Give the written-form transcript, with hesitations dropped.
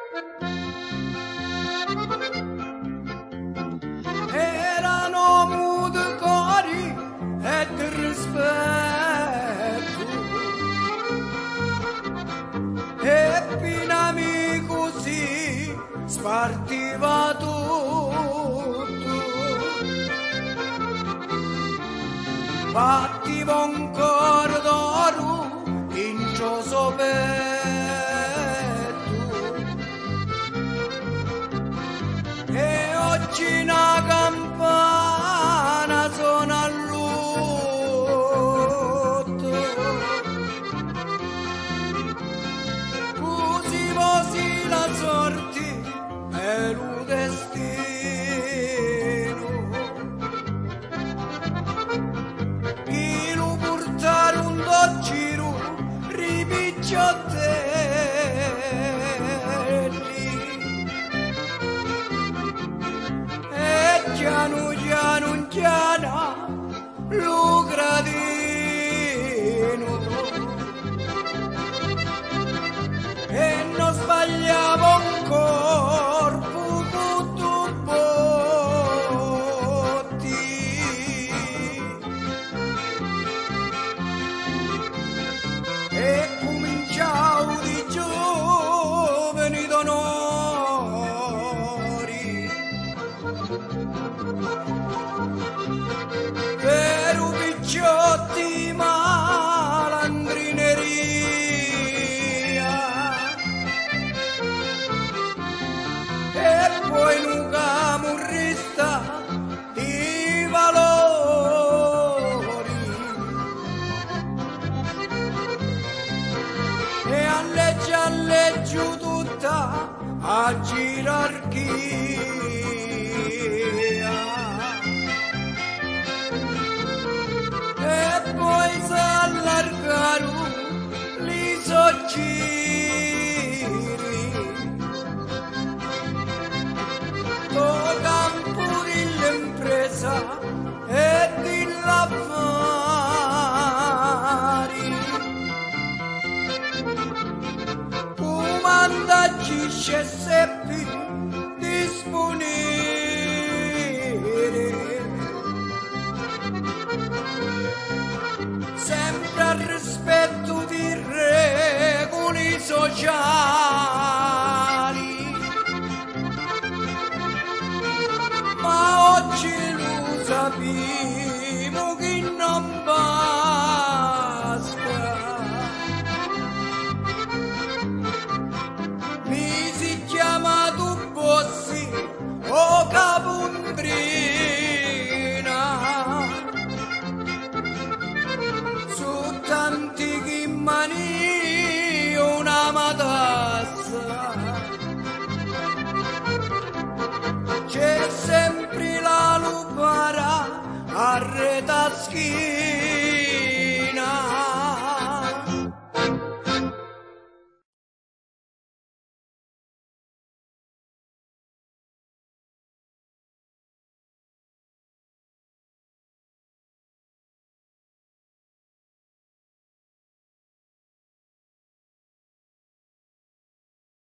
Erano muti cori e di rispetto, e pinami così spartiva tutto. Battiva un coro d'oro in ciò petto, e oggi una campana suona a lutto. Così così la sorte e lo destino, chi lo portare un giro ripicciottelli, e piano piano piano lo gradino, e non sbagliavo un corpo tutto botti, e cominciavo di giovani d'onori, per un picciotti malandrineria, e poi un camurrista di valori, e alleggiù tutta a gerarchia, e poi s'allargarono li soggiri, toccam pure l'impresa e di l'affari, comandaggi seppi disponibili, sempre al rispetto di regole sociali, ma oggi lo sappiamo che non basta. Mi si chiama tu bossi o capondrina, su tanti che mani una matassa, c'è sempre la lupara a retaschi.